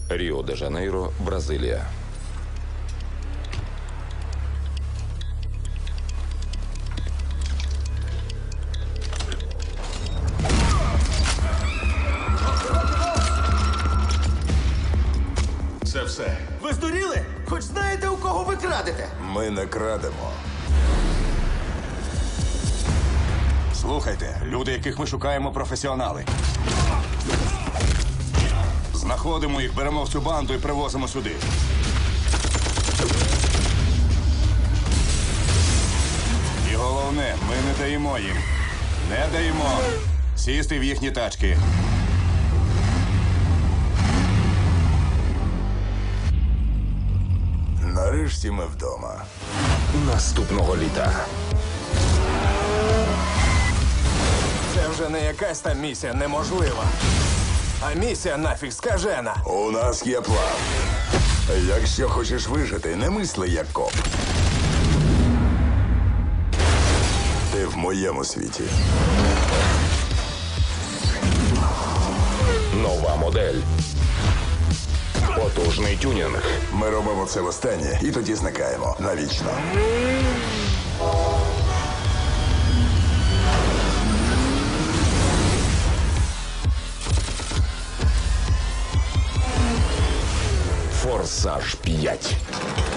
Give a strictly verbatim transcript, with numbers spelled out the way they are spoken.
Ріо-де-Жанейро, Бразилія. Це все. Ви здуріли? Хоч знаєте, у кого ви крадете? Ми не крадемо. Слухайте, люди, яких ми шукаємо, професіонали. Знаходимо їх, беремо в цю банду і привозимо сюди. І головне, ми не даємо їм. Не даємо сісти в їхні тачки. Нарешті ми вдома. Наступного літа. Це вже не якась там місія неможлива. А місія нафіг скажена. У нас є план. Якщо хочеш вижити, не мисли як коп. Ти в моєму світі. Нова модель. Потужний тюнінг. Ми робимо це востаннє і тоді зникаємо навічно. Форсаж п'ять.